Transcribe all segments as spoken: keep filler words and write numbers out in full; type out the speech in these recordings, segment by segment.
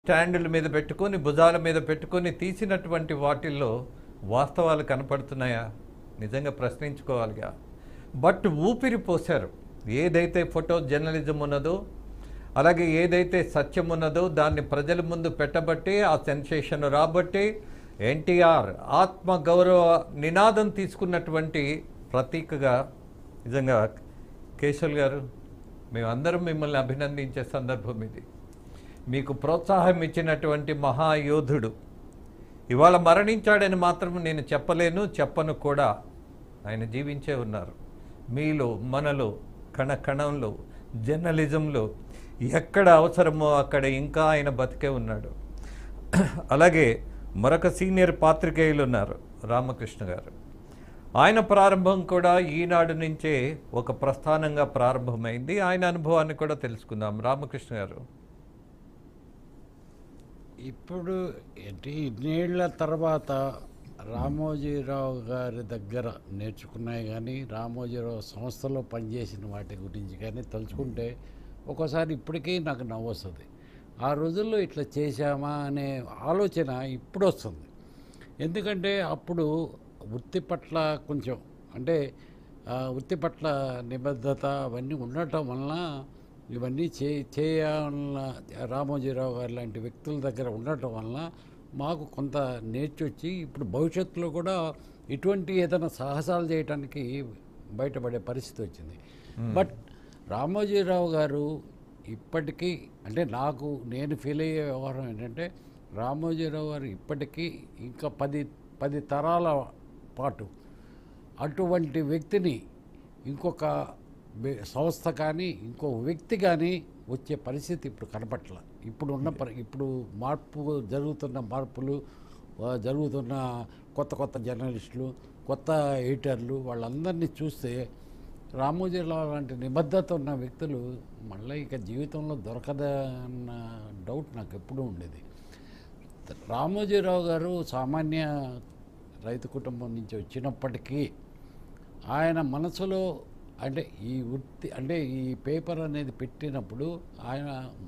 స్టాండుల మీద పెట్టుకొని భుజాల మీద పెట్టుకొని తీసినటువంటి వాటిల్లో వాస్తవాలు కనపడుతున్నాయా? నిజంగా ప్రశ్నించుకోవాలిగా. బట్ ఊపిరి పోశారు. ఏదైతే ఫోటో జర్నలిజం ఉన్నదో, అలాగే ఏదైతే సత్యం ఉన్నదో దాన్ని ప్రజల ముందు పెట్టబట్టి ఆ సెన్సేషన్ రాబట్టి ఎన్టీఆర్ ఆత్మగౌరవ నినాదం తీసుకున్నటువంటి ప్రతీకగా నిజంగా కేశవ్ గారు మేమందరం మిమ్మల్ని అభినందించే సందర్భం ఇది. మీకు ప్రోత్సాహం ఇచ్చినటువంటి మహాయోధుడు ఇవాళ మరణించాడని మాత్రం నేను చెప్పలేను, చెప్పను కూడా. ఆయన జీవించే ఉన్నారు. మీలో, మనలో, కణ కణంలో, జర్నలిజంలో ఎక్కడ అవసరమో అక్కడ ఇంకా ఆయన బతికే ఉన్నాడు. అలాగే మరొక సీనియర్ పాత్రికేయులు ఉన్నారు, రామకృష్ణ గారు. ఆయన ప్రారంభం కూడా ఈనాడు నుంచే ఒక ప్రస్థానంగా ప్రారంభమైంది. ఆయన అనుభవాన్ని కూడా తెలుసుకుందాం. రామకృష్ణ గారు, ఇప్పుడు ఏంటి ఇన్నేళ్ల తర్వాత రామోజీరావు గారి దగ్గర నేర్చుకున్నాయి కానీ రామోజీరావు సంస్థలో పనిచేసిన వాటి గురించి కానీ తలుచుకుంటే ఒక్కోసారి ఇప్పటికీ నాకు నవ్వు వస్తుంది. ఆ రోజుల్లో ఇట్లా చేశామా అనే ఆలోచన ఇప్పుడు వస్తుంది. ఎందుకంటే అప్పుడు వృత్తి పట్ల కొంచెం అంటే వృత్తి పట్ల నిబద్ధత అవన్నీ ఉండటం వలన ఇవన్నీ చే చేయాలన్న రామోజీరావు గారు లాంటి వ్యక్తుల దగ్గర ఉండటం వలన మాకు కొంత నేర్చొచ్చి ఇప్పుడు భవిష్యత్తులో కూడా ఇటువంటి ఏదైనా సాహసాలు చేయడానికి బయటపడే పరిస్థితి వచ్చింది. బట్ రామోజీరావు గారు ఇప్పటికీ అంటే నాకు నేను ఫీల్ అయ్యే వ్యవహారం ఏంటంటే రామోజీరావు గారు ఇప్పటికీ ఇంకా పది పది తరాల పాటు అటువంటి వ్యక్తిని ఇంకొక సంస్థ కానీ ఇంకో వ్యక్తి కానీ వచ్చే పరిస్థితి ఇప్పుడు కనపట్ల. ఇప్పుడు ఉన్న పరి ఇప్పుడు మార్పు జరుగుతున్న మార్పులు జరుగుతున్న కొత్త కొత్త జర్నలిస్టులు, కొత్త ఎడిటర్లు వాళ్ళందరినీ చూస్తే రామోజీరావు లాంటి నిబద్ధత ఉన్న వ్యక్తులు మళ్ళీ ఇక జీవితంలో దొరకదన్న డౌట్ నాకు ఎప్పుడూ ఉండేది. రామోజీరావు గారు సామాన్య రైతు కుటుంబం నుంచి వచ్చినప్పటికీ ఆయన మనసులో అంటే ఈ వృత్తి అంటే ఈ పేపర్ అనేది పెట్టినప్పుడు ఆయన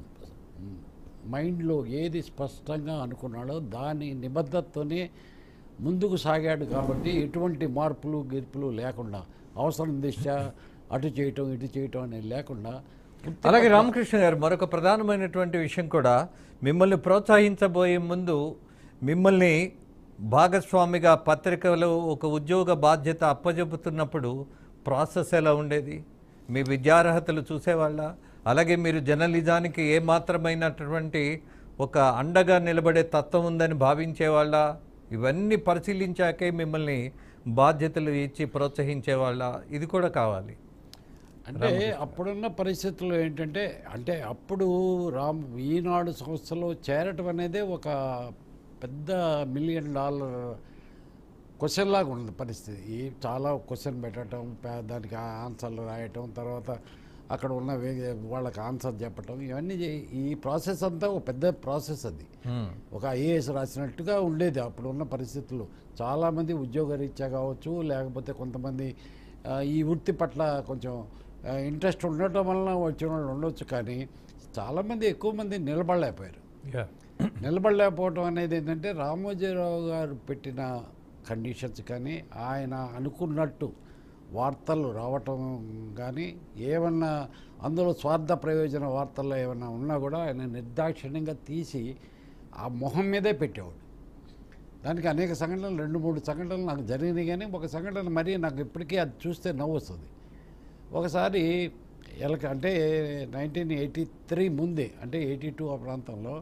మైండ్లో ఏది స్పష్టంగా అనుకున్నాడో దాని నిబద్ధతతోనే ముందుకు సాగాడు. కాబట్టి ఎటువంటి మార్పులు గిర్పులు లేకుండా అవసరం దిశ అటు చేయటం ఇటు చేయటం అనేది లేకుండా. అలాగే రామకృష్ణ గారు మరొక ప్రధానమైనటువంటి విషయం కూడా, మిమ్మల్ని ప్రోత్సహించబోయే ముందు మిమ్మల్ని భాగస్వామిగా పత్రికలో ఒక ఉద్యోగ బాధ్యత అప్పజెపుతున్నప్పుడు ప్రాసెస్ ఎలా ఉండేది? మీ విద్యార్హతలు చూసేవాళ్ళ? అలాగే మీరు జర్నలిజానికి ఏమాత్రమైనటువంటి ఒక అండగా నిలబడే తత్వం ఉందని భావించేవాళ్ళ? ఇవన్నీ పరిశీలించాకే మిమ్మల్ని బాధ్యతలు ఇచ్చి ప్రోత్సహించేవాళ్ళ? ఇది కూడా కావాలి. అంటే అప్పుడున్న పరిస్థితుల్లో ఏంటంటే అంటే అప్పుడు రామ్ ఈనాడు సంస్థలో చేరటం అనేది ఒక పెద్ద మిలియన్ డాలర్ క్వశ్చన్ లాగా ఉంది పరిస్థితి. ఈ చాలా క్వశ్చన్ పెట్టడం, దానికి ఆన్సర్లు రాయటం, తర్వాత అక్కడ ఉన్న వాళ్ళకి ఆన్సర్ చెప్పటం, ఇవన్నీ ఈ ప్రాసెస్ అంతా ఒక పెద్ద ప్రాసెస్. అది ఒక ఐఏఎస్ రాసినట్టుగా ఉండేది అప్పుడు ఉన్న పరిస్థితుల్లో. చాలామంది ఉద్యోగరీత్యా కావచ్చు, లేకపోతే కొంతమంది ఈ వృత్తి పట్ల కొంచెం ఇంట్రెస్ట్ ఉండటం వలన వచ్చిన వాళ్ళు ఉండొచ్చు. కానీ చాలామంది ఎక్కువ మంది నిలబడలేకపోయారు. నిలబడలేకపోవటం అనేది ఏంటంటే రామోజీరావు గారు పెట్టిన కండిషన్స్ కానీ ఆయన అనుకున్నట్టు వార్తలు రావటం కానీ ఏమన్నా అందులో స్వార్థ ప్రయోజన వార్తల్లో ఏమన్నా ఉన్నా కూడా ఆయన నిర్దాక్షిణ్యంగా తీసి ఆ మొహం మీదే పెట్టేవాడు. దానికి అనేక సంఘటనలు, రెండు మూడు సంఘటనలు నాకు జరిగినాయి. కానీ ఒక సంఘటన మరీ నాకు ఇప్పటికీ అది చూస్తే నవ్వు వస్తుంది. ఒకసారి ఎలక అంటే నైన్టీన్ ఎయిటీ త్రీ ముందే అంటే ఎయిటీ టూ ఆ ప్రాంతంలో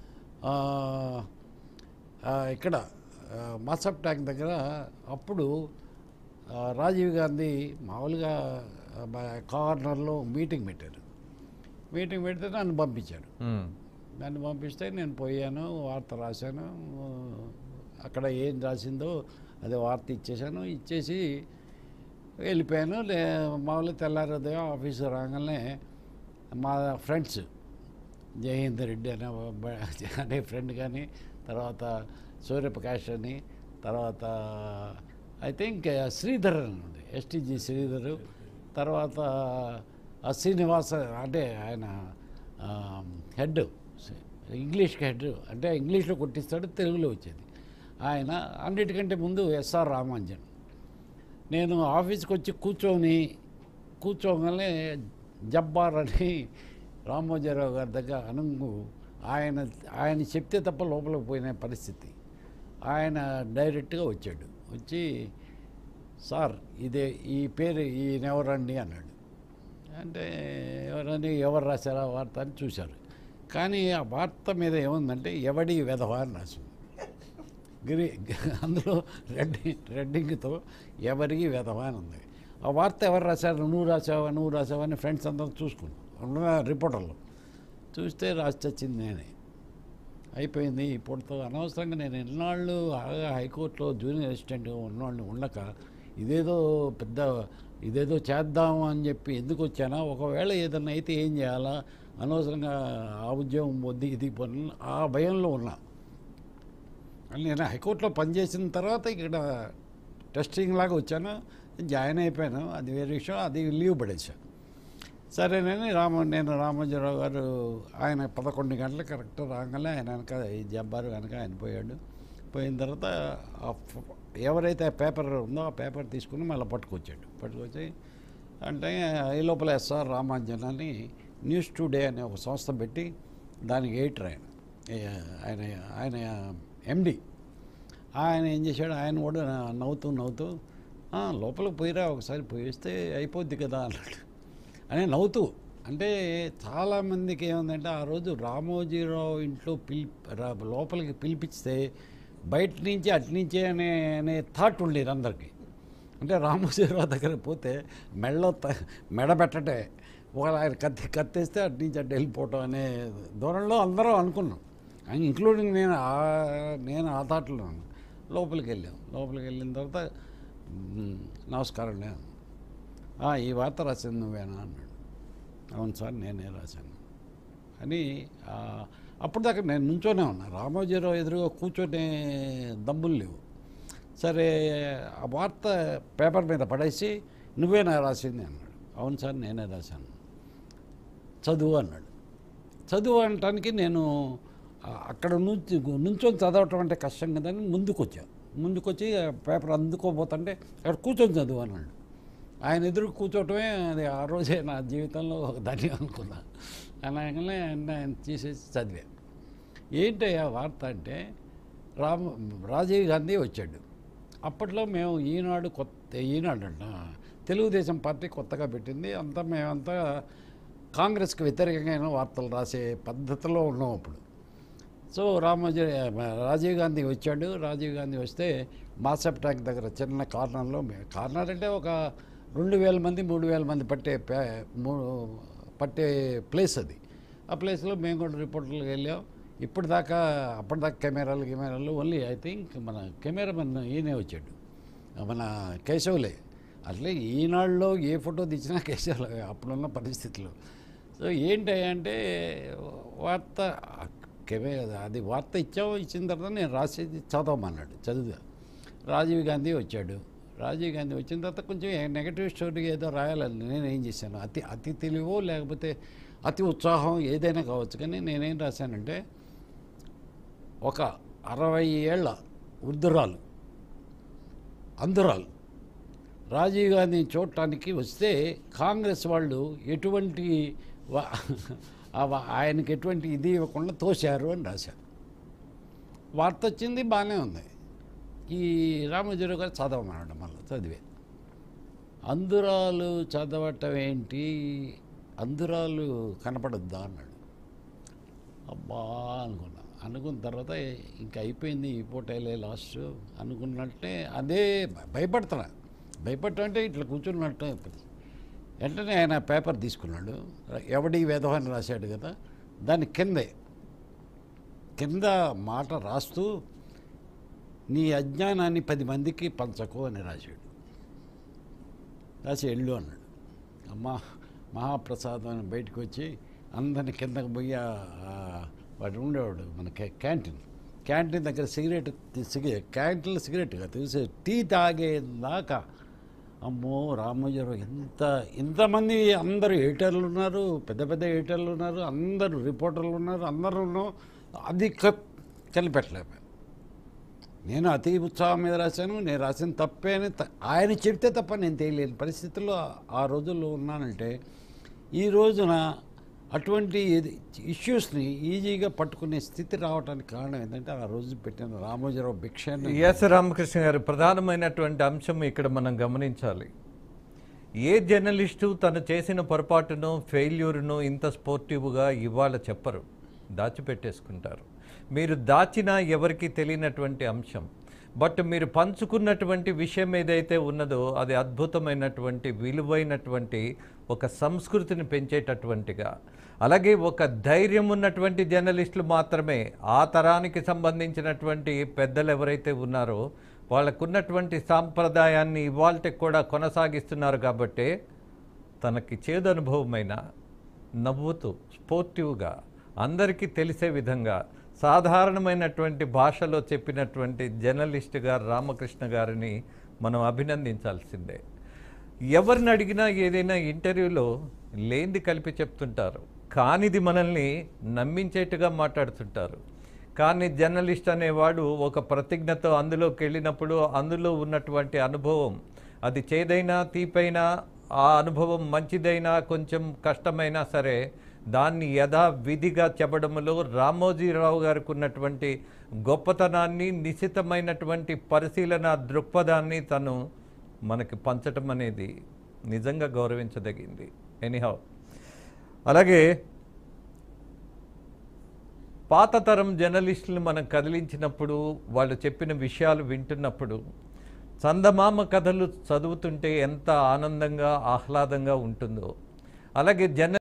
ఇక్కడ మాసప్ ట్యాంక్ దగ్గర అప్పుడు రాజీవ్ గాంధీ మామూలుగా కార్నర్లో మీటింగ్ పెట్టారు. మీటింగ్ పెడితే నన్ను పంపించాడు. నన్ను పంపిస్తే నేను పోయాను, వార్త రాశాను. అక్కడ ఏం రాసిందో అదే వార్త ఇచ్చేసాను. ఇచ్చేసి వెళ్ళిపోయాను. లే మామూలుగా తెల్లారోదయం ఆఫీసు రాగానే మా ఫ్రెండ్స్ జయహింద్ రెడ్డి అనే అనే ఫ్రెండ్ కానీ, తర్వాత సూర్యప్రకాష్ అని, తర్వాత ఐ థింక్ శ్రీధర్ అని ఉంది, ఎస్టీజీ శ్రీధర్, తర్వాత శ్రీనివాస అంటే ఆయన హెడ్ ఇంగ్లీష్కి హెడ్, అంటే ఇంగ్లీష్లో కొట్టిస్తాడు, తెలుగులో వచ్చేది. ఆయన అన్నిటికంటే ముందు ఎస్ఆర్ రామాంజన్. నేను ఆఫీస్కి వచ్చి కూర్చొని కూర్చోగానే జబ్బార్ అని రామోజీరావు గారి దగ్గర అనుగు ఆయన ఆయన చెప్తే తప్ప లోపలికి పోయిన పరిస్థితి. ఆయన డైరెక్ట్గా వచ్చాడు, వచ్చి సార్ ఇదే ఈ పేరు ఈయనెవరండి అన్నాడు. అంటే ఎవరని ఎవరు రాశారా వార్త అని చూశారు. కానీ ఆ వార్త మీద ఏముందంటే ఎవడి వెధవ అని రాసింది. గ్రీ అందులో రెడ్డింగ్ రెడ్డింగ్తో ఎవరికి వెధవ అని ఉంది. ఆ వార్త ఎవరు రాశారు, నువ్వు రాసావా నువ్వు రాసావా అని ఫ్రెండ్స్ అందరూ చూసుకున్నాం, రిపోర్టర్లు చూస్తే రాసి చచ్చింది నేనే. అయిపోయింది ఇప్పుడుతో. అనవసరంగా నేను ఎన్నాళ్ళు హైకోర్టులో జూనియర్ అసిస్టెంట్గా ఉన్నవాడిని ఉండక ఇదేదో పెద్ద ఇదేదో చేద్దాము అని చెప్పి ఎందుకు వచ్చానా, ఒకవేళ ఏదన్నా అయితే ఏం చేయాలా, అనవసరంగా ఆ ఉద్యోగం వద్దు ఇది పని ఆ భయంలో ఉన్నా. నేను హైకోర్టులో పనిచేసిన తర్వాత ఇక్కడ టెస్టింగ్ లాగా వచ్చాను, జాయిన్ అయిపోయాను, అది వేరే విషయం, అది లీవ్ పడేసాను. సరేనని రామ నేను రామోజీరావు గారు ఆయన పదకొండు గంటలు కరెక్ట్ రాగానే ఆయన వెనక ఈ జబ్బారు వెనక ఆయన పోయాడు. పోయిన తర్వాత ఎవరైతే ఆ పేపర్ ఉందో ఆ పేపర్ తీసుకుని మళ్ళీ పట్టుకొచ్చాడు. పట్టుకొచ్చి అంటే ఈ లోపల ఎస్ఆర్ రామాంజన్ అని న్యూస్ టుడే అనే ఒక సంస్థ పెట్టి దానికి ఎడిటర్ ఆయన ఆయన ఆయన ఎండి. ఆయన ఏం చేశాడు, ఆయన కూడా నవ్వుతూ నవ్వుతూ లోపలికి పోయిరా ఒకసారి పోయిస్తే అయిపోద్ది కదా అన్నాడు. అని నవ్వుతూ, అంటే చాలామందికి ఏముందంటే ఆ రోజు రామోజీరావు ఇంట్లో పిలి లోపలికి పిలిపిస్తే బయట నుంచి అటు నుంచే అనే అనే థాట్ ఉండేది అందరికీ. అంటే రామోజీరావు దగ్గర పోతే మెడలో మెడ పెట్టటే, ఒకవేళ ఆయన కత్తి కత్తేస్తే అటు నుంచి అటు వెళ్ళిపోవటం అనే ధోరణిలో అందరూ అనుకున్నాం, ఇంక్లూడింగ్ నేను నేను ఆ థాట్లో లోపలికి వెళ్ళాం. లోపలికి వెళ్ళిన తర్వాత నమస్కారం నేను ఈ వార్త రాసింది నువ్వేనా అన్నాడు. అవును సార్ నేనే రాశాను అని. అప్పుడు దాకా నేను నుంచోనే ఉన్నా, రామోజీరావు ఎదురుగా కూర్చొనే దమ్ములు లేవు. సరే ఆ వార్త పేపర్ మీద పడేసి నువ్వేనా రాసింది అన్నాడు. అవును సార్ నేనే రాశాను. చదువు అన్నాడు. చదువు అనటానికి నేను అక్కడ నుంచి నుంచొని చదవటం అంటే కష్టం కదని ముందుకు వచ్చాను. ముందుకు వచ్చి పేపర్ అందుకోబోతుంటే అక్కడ కూర్చొని చదువు అన్నాడు. ఆయన ఎదురు కూర్చోవటమే అది ఆ రోజే నా జీవితంలో ఒక ధన్యం అనుకున్నా. అలాగనే ఆయన తీసేసి చదివా. ఏంటి ఆ వార్త అంటే రామ రాజీవ్ గాంధీ వచ్చాడు. అప్పట్లో మేము ఈనాడు కొత్త ఈనాడు అంట తెలుగుదేశం పార్టీ కొత్తగా పెట్టింది. అంతా మేమంతా కాంగ్రెస్కి వ్యతిరేకంగా వార్తలు రాసే పద్ధతిలో ఉన్నాం అప్పుడు. సో రామోజీ రాజీవ్ గాంధీ వచ్చాడు. రాజీవ్ గాంధీ వస్తే మాసప్ ట్యాంక్ దగ్గర చిన్న కార్నర్లో, కార్నర్ అంటే ఒక రెండు వేల మంది మూడు వేల మంది పట్టే పట్టే ప్లేస్ అది. ఆ ప్లేస్లో మేము కూడా రిపోర్టర్లకు వెళ్ళాం. ఇప్పటిదాకా అప్పటిదాకా కెమెరాలు కెమెరాలు ఓన్లీ ఐ థింక్ మన కెమెరామెన్ ఈయనే వచ్చాడు, మన కేశవులే. అట్లే ఈనాడులో ఏ ఫోటో తెచ్చినా కేశవులే అప్పుడున్న పరిస్థితుల్లో. సో ఏంటి అంటే వార్త కెమెరా అది వార్త ఇచ్చావు, ఇచ్చిన తర్వాత నేను రాసేది చదవమన్నాడు. చదువుగా రాజీవ్ గాంధీ వచ్చాడు. రాజీవ్ గాంధీ వచ్చిన తర్వాత కొంచెం నెగటివ్ స్టోరీ ఏదో రాయాలని నేను ఏం చేశాను, అతి అతి తెలివో లేకపోతే అతి ఉత్సాహం ఏదైనా కావచ్చు, కానీ నేనేం రాశానంటే ఒక అరవై ఏళ్ల వృద్ధురాలు అందురాలు రాజీవ్ గాంధీని చూడటానికి వస్తే కాంగ్రెస్ వాళ్ళు ఎటువంటి ఆయనకి ఎటువంటి ఇది ఇవ్వకుండా తోశారు అని రాశారు. వార్త వచ్చింది, బాగానే ఉంది. ఈ రామోజీరావు గారు చదవమన్నాడు. మళ్ళీ చదివే అందురాలు చదవటం ఏంటి, అందురాలు కనపడద్దా అన్నాడు. అబ్బా అనుకున్నా. అనుకున్న తర్వాత ఇంకా అయిపోయింది ఈ పూటలే లాస్ట్ అనుకున్నట్టే అదే భయపడుతున్నా. భయపడటం అంటే ఇట్లా కూర్చున్నట్టు. వెంటనే ఆయన పేపర్ తీసుకున్నాడు, ఎవడి వేదవాన్ని రాశాడు కదా, దాని కిందే కింద మాట రాస్తూ నీ అజ్ఞానాన్ని పది మందికి పంచకు అని రాశాడు. రాసి వెళ్ళు అన్నాడు. అమ్మ మహాప్రసాదం అని బయటకు వచ్చి అందరిని కిందకు పోయి వాడు ఉండేవాడు మన క్యాంటీన్ క్యాంటీన్ దగ్గర సిగరెట్ సిగరెట్ క్యాంటీన్లో సిగరెట్గా తెలిసి టీ తాగేదాకా అమ్మో రామోజీరావు ఎంత ఇంతమంది అందరూ ఎడిటర్లు ఉన్నారు, పెద్ద పెద్ద ఎడిటర్లు ఉన్నారు, అందరూ రిపోర్టర్లు ఉన్నారు, అందరూ అది క కనిపెట్టలేకపోయాను. నేను అతి ఉత్సాహం మీద రాశాను, నేను రాసిన తప్పే అని త- ఆయన చెప్తే తప్ప నేను తెలియలేని పరిస్థితుల్లో ఆ రోజుల్లో ఉన్నానంటే, ఈ రోజున అటువంటి ఇష్యూస్ని ఈజీగా పట్టుకునే స్థితి రావడానికి కారణం ఏంటంటే ఆ రోజు పెట్టిన రామోజీరావు భిక్షాన్ని. ఎస్ రామకృష్ణ గారు, ప్రధానమైనటువంటి అంశం ఇక్కడ మనం గమనించాలి. ఏ జర్నలిస్టు తను చేసిన పొరపాటును ఫెయిల్యూర్ను ఇంత స్పోర్టివ్గా ఇవాళ చెప్పరు, దాచిపెట్టేసుకుంటారు. మీరు దాచినా ఎవరికి తెలియనటువంటి అంశం, బట్ మీరు పంచుకున్నటువంటి విషయం ఏదైతే ఉన్నదో అది అద్భుతమైనటువంటి విలువైనటువంటి ఒక సంస్కృతిని పెంచేటటువంటిగా, అలాగే ఒక ధైర్యం ఉన్నటువంటి జర్నలిస్టులు మాత్రమే ఆ తరానికి సంబంధించినటువంటి పెద్దలు ఎవరైతే ఉన్నారో వాళ్ళకున్నటువంటి సాంప్రదాయాన్ని ఇవాళకి కూడా కొనసాగిస్తున్నారు. కాబట్టే తనకి చేదు అనుభవమైన నవ్వుతూ స్పోర్టివ్గా అందరికీ తెలిసే విధంగా సాధారణమైనటువంటి భాషలో చెప్పినటువంటి జర్నలిస్టుగా రామకృష్ణ గారిని మనం అభినందించాల్సిందే. ఎవరిని అడిగినా ఏదైనా ఇంటర్వ్యూలో లేనిది కలిపి చెప్తుంటారు, కానిది మనల్ని నమ్మించేట్టుగా మాట్లాడుతుంటారు. కానీ జర్నలిస్ట్ అనేవాడు ఒక ప్రతిజ్ఞతో అందులోకి వెళ్ళినప్పుడు అందులో ఉన్నటువంటి అనుభవం, అది చేదైనా తీపైనా, ఆ అనుభవం మంచిదైనా కొంచెం కష్టమైనా సరే దాన్ని యథావిధిగా చెప్పడంలో రామోజీరావు గారికి ఉన్నటువంటి గొప్పతనాన్ని, నిశితమైనటువంటి పరిశీలన దృక్పథాన్ని తను మనకి పంచటం అనేది నిజంగా గౌరవించదగింది. ఎనీహౌ, అలాగే పాత తరం జర్నలిస్టులు మనం కదిలించినప్పుడు, వాళ్ళు చెప్పిన విషయాలు వింటున్నప్పుడు, చందమామ కథలు చదువుతుంటే ఎంత ఆనందంగా ఆహ్లాదంగా ఉంటుందో, అలాగే జర్న